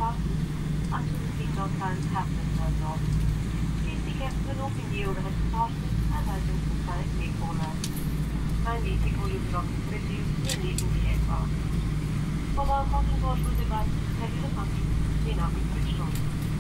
past until the seatbelt signs have been turned off. Please be careful when opening the overhead compartment and items inside may fall out. Kindly take all your belongings with you when leaving the aircraft. Mobile phone and portable devices connected to functions may not be switched on.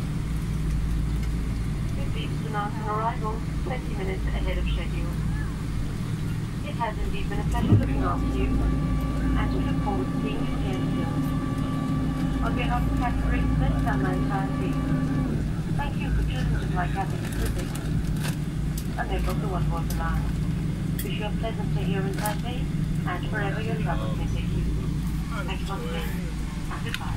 We're pleased to announce an arrival 20 minutes ahead of schedule. It has indeed been a pleasure looking after you, and we look forward to seeing you again soon. On behalf of Captain Smith and my entire team, thank you for choosing to fly Cathay Pacific. A member of the One World Alliance. Wish you a pleasant stay here in Taipei, and wherever your travels may take you. Thank you once again, and goodbye.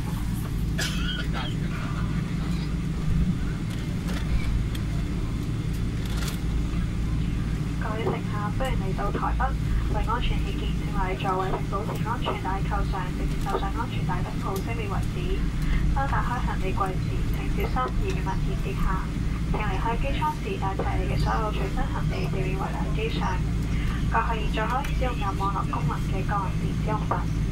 各位乘客，歡迎嚟到台北。為安全起見，請喺座位並保持安全帶扣上，直至扣上安全帶燈號熄滅為止。當打開行李櫃時，請小心以免物件跌下。請離開機艙時帶齊你嘅所有隨身行李掉入圍欄機上。閣下現在可以使用有網絡功能嘅個人電子用品。